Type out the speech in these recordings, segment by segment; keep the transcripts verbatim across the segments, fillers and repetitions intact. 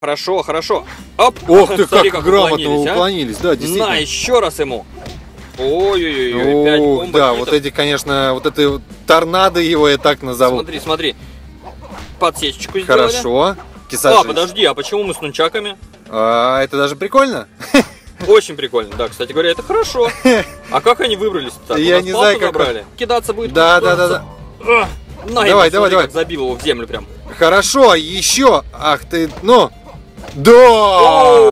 Хорошо, хорошо. Оп. Ох ты, Смотри, как грамотно уклонились, а. уклонились. Да, действительно. На, еще раз ему. Ой-ой-ой, пять О, бомб. да, вот эти, конечно, вот это вот торнадо его я так назову. Смотри, смотри. Подсечечку сделали. Хорошо. Кисажись. А, подожди, а почему мы с нунчаками? А, это даже прикольно. Очень прикольно, да, кстати говоря, это хорошо. А как они выбрались-то? Я не знаю, как забрали. Кидаться будет. Да, да, да, да. А, на, Давай, ему, давай, смотри, давай. как забил его в землю прям. Хорошо, еще. Ах ты, ну. Да!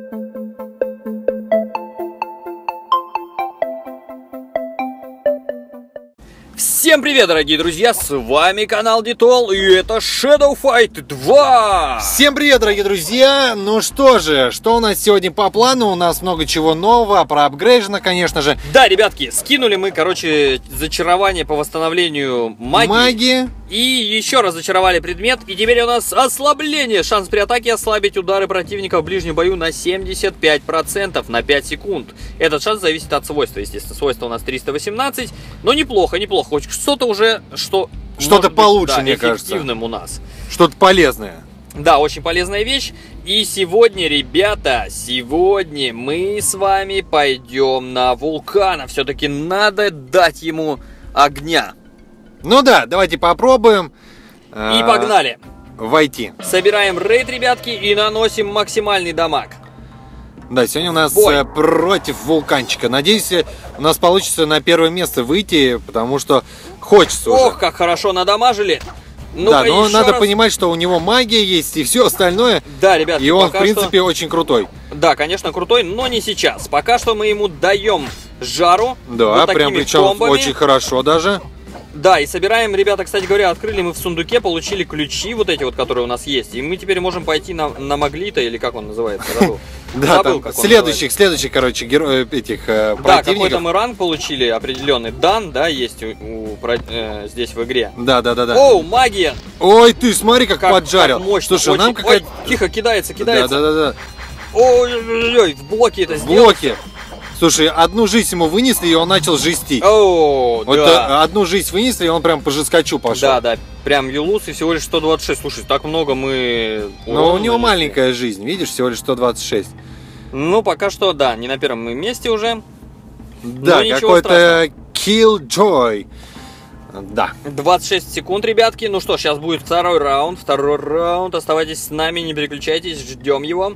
Всем привет, дорогие друзья, с вами канал Детол, и это Shadow Fight два! Всем привет, дорогие друзья! Ну что же, что у нас сегодня по плану? У нас много чего нового, проапгрейжено, конечно же. Да, ребятки, скинули мы, короче, зачарование по восстановлению магии. Магии. И еще раз зачаровали предмет, и теперь у нас ослабление. Шанс при атаке ослабить удары противника в ближнем бою на семьдесят пять процентов на пять секунд. Этот шанс зависит от свойства, естественно. Свойство у нас триста восемнадцать, но неплохо, неплохо. Хоть что-то уже, что что-то получше, быть, да, мне кажется. эффективным у нас. Что-то полезное. Да, очень полезная вещь. И сегодня, ребята, сегодня мы с вами пойдем на вулкана. Все-таки надо дать ему огня. Ну да, давайте попробуем. И погнали. Войти. Собираем рейд, ребятки, и наносим максимальный дамаг. Да, сегодня у нас Бой. против вулканчика. Надеюсь, у нас получится на первое место выйти, потому что хочется уже. Ох, как хорошо надамажили. Да, но надо раз... понимать, что у него магия есть и все остальное. Да, ребят. И он, в принципе, что... очень крутой. Да, конечно, крутой, но не сейчас. Пока что мы ему даем жару. Да, вот прям причем комбами. очень хорошо даже. Да, и собираем, ребята, кстати говоря, открыли мы в сундуке, получили ключи вот эти вот, которые у нас есть. И мы теперь можем пойти на, на Маглита, или как он называется? Да, там следующих, следующих, короче, героев этих противников. Да, какой-то мы ранг получили определенный. Дан, да, есть здесь в игре. Да, да, да, да. Оу, магия! Ой, ты смотри, как поджарил. Мощно. Слушай, нам какая-то... Тихо, кидается, кидается. Да, да, да. Ой-ой-ой, в блоке это сделал. В блоке. Слушай, одну жизнь ему вынесли, и он начал жестить. О, вот да. Одну жизнь вынесли, и он прям по жескачу пошел. Да, да, прям Юлус, и всего лишь сто двадцать шесть. Слушай, так много мы... Но у него маленькая жизнь, видишь, всего лишь сто двадцать шесть. Ну, пока что, да, не на первом мы месте уже. Да, какой-то Killjoy. Да. двадцать шесть секунд, ребятки. Ну что, сейчас будет второй раунд. Второй раунд. Оставайтесь с нами, не переключайтесь, ждем его.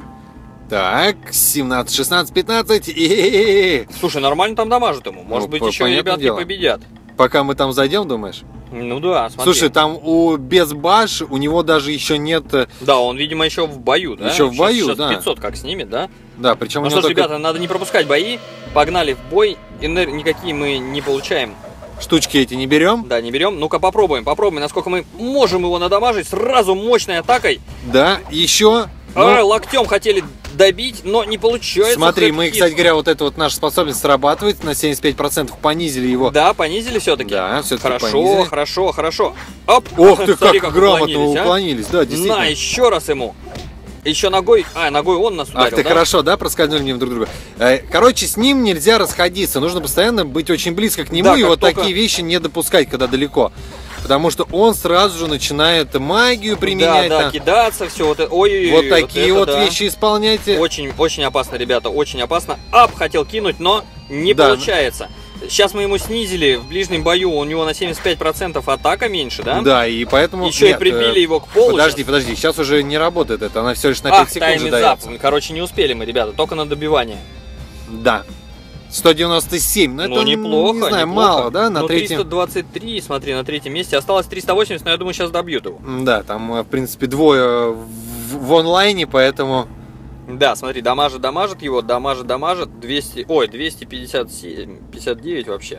Так, семнадцать, шестнадцать, пятнадцать. И... Слушай, нормально там дамажит ему. Может ну, быть, еще ребятки дело. победят. Пока мы там зайдем, думаешь? Ну да, смотри. Слушай, там у Безбаш, у него даже еще нет... Да, он, видимо, еще в бою, да? Еще в бою, сейчас, да. Сейчас пятьсот как снимет, да? Да, причем... Ну что ж, только... ребята, надо не пропускать бои. Погнали в бой. Энер... Никакие мы не получаем. Штучки эти не берем? Да, не берем. Ну-ка попробуем, попробуем, насколько мы можем его надамажить. Сразу мощной атакой. Да, еще... А, но... локтем хотели добить, но не получается. Смотри, мы, кстати говоря, вот эта вот наша способность срабатывает, на семьдесят пять процентов понизили его. Да, понизили все-таки. Да, все-таки хорошо, понизили. хорошо, хорошо. Оп, ох ты, смотри, как, как грамотно уклонились, уклонились, а? да, действительно. На, еще раз ему. Еще ногой, а, ногой он нас ударил, Ах ты, да? хорошо, да, проскользнули мимо друг друга. Короче, с ним нельзя расходиться, нужно постоянно быть очень близко к нему, да, и вот только... такие вещи не допускать, когда далеко. Потому что он сразу же начинает магию применять. Да, да, кидаться, все. Вот, ой, вот такие вот, это, вот вещи да. исполняйте. Очень, очень опасно, ребята, очень опасно. Ап, хотел кинуть, но не да. получается. Сейчас мы ему снизили в ближнем бою, у него на семьдесят пять процентов атака меньше, да? Да, и поэтому... Еще Нет, и прибили его к полу. Подожди, сейчас. подожди, сейчас уже не работает это, она все лишь на пять Ах, секунд же дается. Короче, не успели мы, ребята, только на добивание. Да. сто девяносто семь, но ну, это, неплохо, не знаю, неплохо. мало, да, на ну, третьем... триста двадцать три, смотри, на третьем месте, осталось триста восемьдесят, но я думаю, сейчас добьют его. Да, там, в принципе, двое в, в онлайне, поэтому... Да, смотри, дамажит, дамажит его, дамажит, дамажит, двести, ой, двести пятьдесят семь, пятьдесят девять вообще.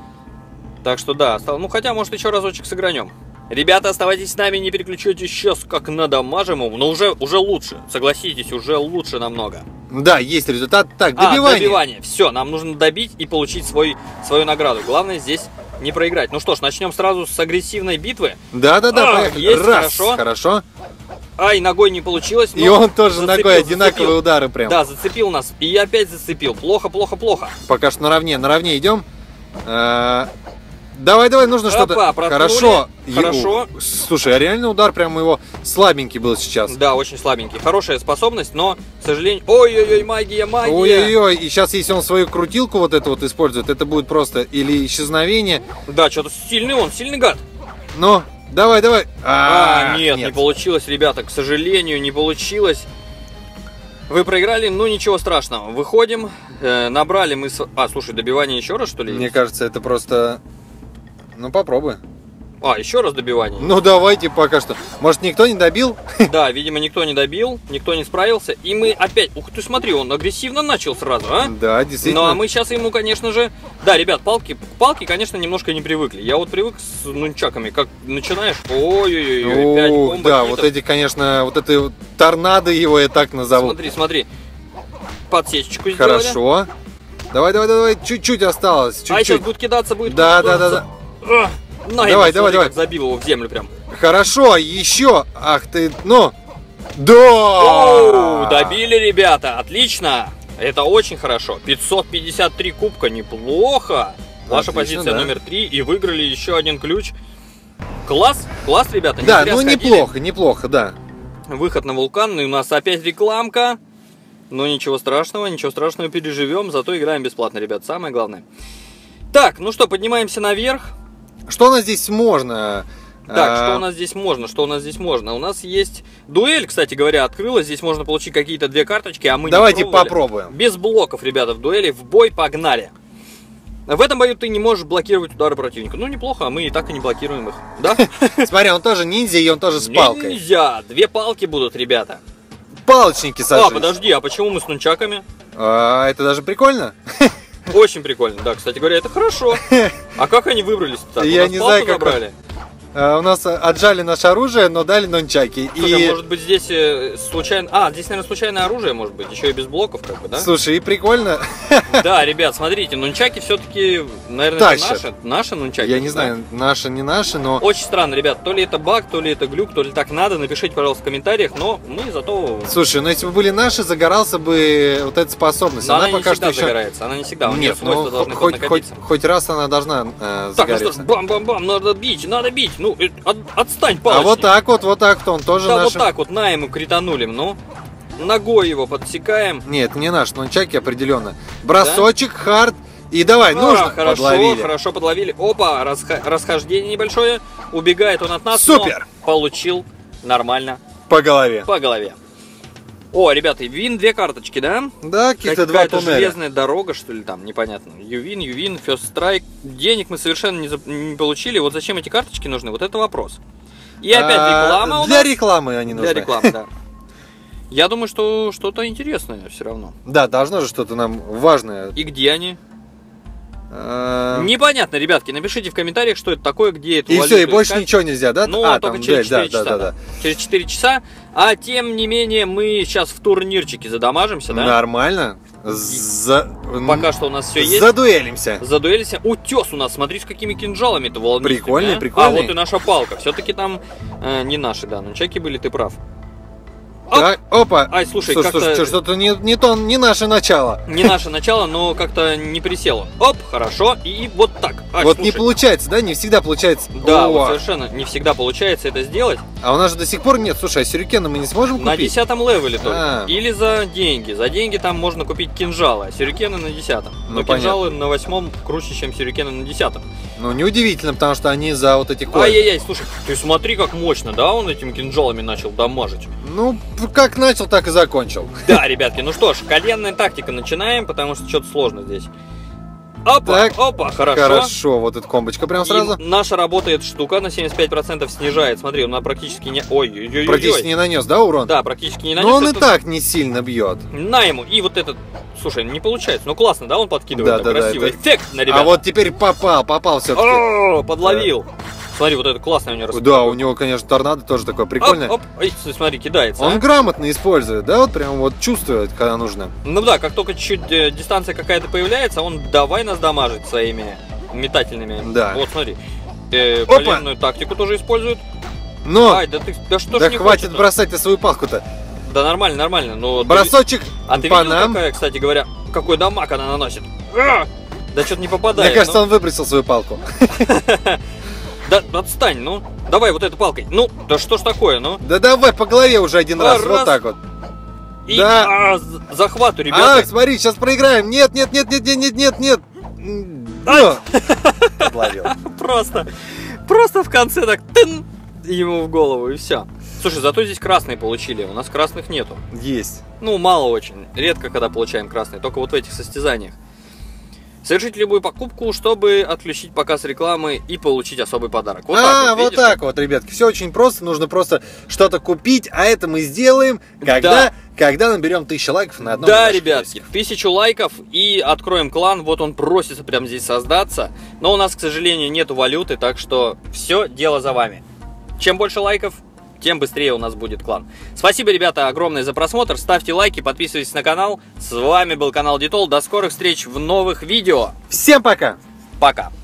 Так что да, осталось, ну хотя, может, еще разочек сыгранем. Ребята, оставайтесь с нами, не переключайтесь сейчас, как надамажим его, но уже, уже лучше, согласитесь, уже лучше намного. Да, есть результат. Так, добивание. А, добивание. Все, нам нужно добить и получить свой, свою награду. Главное здесь не проиграть. Ну что ж, начнем сразу с агрессивной битвы. Да-да-да, а, поехали. Есть, Раз, хорошо. Хорошо. Ай, ногой не получилось. И он тоже зацепил, ногой одинаковые зацепил. удары прям. Да, зацепил нас. И опять зацепил. Плохо, плохо, плохо. Пока что наравне, наравне идем. Давай, давай, нужно что-то. Хорошо. Хорошо. Е- Слушай, а реально удар прям его слабенький был сейчас. Да, очень слабенький. Хорошая способность, но, к сожалению... Ой-ой-ой, магия, магия. Ой-ой-ой, и сейчас, если он свою крутилку вот эту вот использует, это будет просто или исчезновение. Да, что-то сильный он, сильный гад. Но, давай, давай. А, а нет, нет, не получилось, ребята, к сожалению, не получилось. Вы проиграли, ну ничего страшного. Выходим, э, набрали мы... С... А, слушай, добивание еще раз, что ли? Мне кажется, это просто... Ну, попробуй. А, еще раз добивание? Ну, давайте пока что. Может, никто не добил? Да, видимо, никто не добил, никто не справился. И мы опять... Ух ты, смотри, он агрессивно начал сразу, а? Да, действительно. Ну, а мы сейчас ему, конечно же... Да, ребят, палки, палки, конечно, немножко не привыкли. Я вот привык с нунчаками, как начинаешь... Ой-ой-ой, пять комбо. Да, вот эти, конечно, вот это торнадо его я так назову. Смотри, смотри. Подсечечку сделали. Хорошо. Давай, давай, давай, чуть-чуть осталось. Чуть-чуть. А сейчас будет кидаться, будет... Да, да, да, да. А, давай, давай, смотри, давай. Как забил его в землю прям. Хорошо, еще. Ах ты, ну. Да! Оу, добили, ребята, отлично. Это очень хорошо. пятьсот пятьдесят три кубка, неплохо. Ваша Отлично, позиция да. номер три. И выиграли еще один ключ. Класс, класс, ребята. Да, ну неплохо, неплохо, да. Выход на вулкан, и у нас опять рекламка. Но ничего страшного, ничего страшного, переживем. Зато играем бесплатно, ребят, самое главное. Так, ну что, поднимаемся наверх. Что у нас здесь можно? Так, а... что у нас здесь можно? Что у нас здесь можно? У нас есть дуэль, кстати говоря, открылась. Здесь можно получить какие-то две карточки, а мы Давайте не пробовали. попробуем. Без блоков, ребята, в дуэли. В бой погнали. В этом бою ты не можешь блокировать удары противника. Ну, неплохо, а мы и так и не блокируем их. Да? Смотри, он тоже ниндзя, и он тоже с палкой. Нельзя. Две палки будут, ребята. Палочники, Саша. А, подожди, а почему мы с нунчаками? А, это даже прикольно. Очень прикольно, да, кстати говоря, это хорошо. А как они выбрались-то? Я не знаю, как забрали. Uh, у нас отжали наше оружие, но дали нончаки. Слушай, и... может быть здесь э, случайно... А, здесь, наверное, случайное оружие, может быть, еще и без блоков, как бы, да? Слушай, и прикольно. Да, ребят, смотрите, нунчаки все-таки, наверное, это наши, наши нунчаки. Я не знаю, наши, не наши, но... Очень странно, ребят, то ли это баг, то ли это глюк, то ли так надо, напишите, пожалуйста, в комментариях, но мы зато... Слушай, ну если бы были наши, загорался бы вот эта способность. Но она, она пока не всегда что загорается, она не всегда, у нее Нет, свойства ну, должны хоть, хоть, хоть раз она должна э, так, загореться. Так, ну что, бам-бам-бам, надо бить, надо бить, ну, от, отстань, палочник. А вот так вот, вот так вот он тоже да, наш. вот так вот, на ему кританули, ну. Ногой его подсекаем. Нет, не наш, нунчаки определенно. Бросочек, да? Хард. И давай, а, нужно. Хорошо, подловили. Хорошо, подловили. Опа, расх... расхождение небольшое. Убегает он от нас. Супер. Но получил нормально. По голове. По голове. О, ребята, Ювин, две карточки, да? Да, каких-то два туннеля. Какая-то железная дорога, что ли, там, непонятно. Ювин, Ювин, First Strike. Денег мы совершенно не, за... не получили. Вот зачем эти карточки нужны? Вот это вопрос. И опять реклама а, у Для нас. рекламы они нужны. Для рекламы, да. Я думаю, что что-то интересное все равно. Да, должно же что-то нам важное. И где они? А... Непонятно, ребятки, напишите в комментариях, что это такое, где это. И все, и больше искать. Ничего нельзя, да? Ну, а, только там, через четыре да, часа. Да, да, да. Через четыре часа. А тем не менее, мы сейчас в турнирчике задамажимся, да? Нормально. За... Пока что у нас все есть. Задуэлимся. Задуэлимся. Утес у нас, смотри, с какими кинжалами-то волнистыми. Прикольный, а? прикольный. А вот и наша палка. Все-таки там э, не наши, да. Нунчаки были, ты прав. Да, опа! Ай, слушай, слушай, как-то... слушай, что-то не, не, то, не наше начало. Не наше начало, но как-то не присело. Оп, хорошо, и вот так. Ай, вот слушай. не получается, да? Не всегда получается. Да, О! вот совершенно не всегда получается это сделать. А у нас же до сих пор нет. Слушай, а сюрикены мы не сможем купить? На десятом левеле только. А. Или за деньги. За деньги там можно купить кинжалы, а сюрикены на десятом. Но Ну, кинжалы понятно. на восьмом круче, чем сюрикены на десятом. Ну, неудивительно, потому что они за вот эти коины. Ай-яй-яй, слушай, ты смотри, как мощно, да, он этими кинжалами начал дамажить. Ну, как начал, так и закончил. Да, ребятки, ну что ж, коленная тактика начинаем, потому что что-то сложно здесь. Опа, Так, опа, хорошо. Хорошо, вот эта комбочка прям сразу. И наша работает штука на семьдесят пять процентов снижает. Смотри, он практически не... Ой, ой, ой, Практически ой. не нанес, да, урон? Да, практически не нанес. Но он и Это... так не сильно бьет. На ему. И вот этот... Слушай, не получается. Ну классно, да, он подкидывает. Да, там, да, красиво. да, это... Эффектно, ребята. А вот теперь попал, попал все-таки. О, подловил. Да. Смотри, вот это классно у него распределил. Да, у него, конечно, торнадо тоже такое прикольное. Оп, оп. Ой, смотри, кидается. Он а? грамотно использует, да, вот прям вот чувствует, когда нужно. Ну да, как только чуть-чуть э, дистанция какая-то появляется, он давай нас дамажить своими метательными. Да. Вот, смотри. Э, коленную тактику тоже использует. Но! Ай, да ты, да что да ж не хватит хочет-то? бросать свою палку-то. Да нормально, нормально. Но бросочек ты... А ты по видел, нам. какая, кстати говоря, какой дамаг она наносит? А! Да что-то не попадает. Мне кажется, ну. он выбросил свою палку. Да отстань, ну. Давай вот этой палкой. Ну, да что ж такое, ну. Да давай по голове уже один А, раз, раз. вот так вот. И Да. а, з- захвату, ребята. А, смотри, сейчас проиграем. Нет, нет, нет, нет, нет, нет, нет, нет. Ай. Ну. Подловил. Просто, просто в конце так тын, ему в голову и все. Слушай, зато здесь красные получили, у нас красных нету. Есть. Ну, мало очень. Редко, когда получаем красные, только вот в этих состязаниях. Совершите любую покупку, чтобы отключить показ рекламы и получить особый подарок. Вот а, так вот, вот видишь? так вот, ребятки. Все очень просто. Нужно просто что-то купить, а это мы сделаем, когда, Да. когда наберем тысячу лайков на одном из Да, наших ребятки, видосиков. тысячу лайков и откроем клан. Вот он просится прямо здесь создаться. Но у нас, к сожалению, нету валюты, так что все дело за вами. Чем больше лайков, тем быстрее у нас будет клан. Спасибо, ребята, огромное за просмотр. Ставьте лайки, подписывайтесь на канал. С вами был канал Детол. До скорых встреч в новых видео. Всем пока! Пока!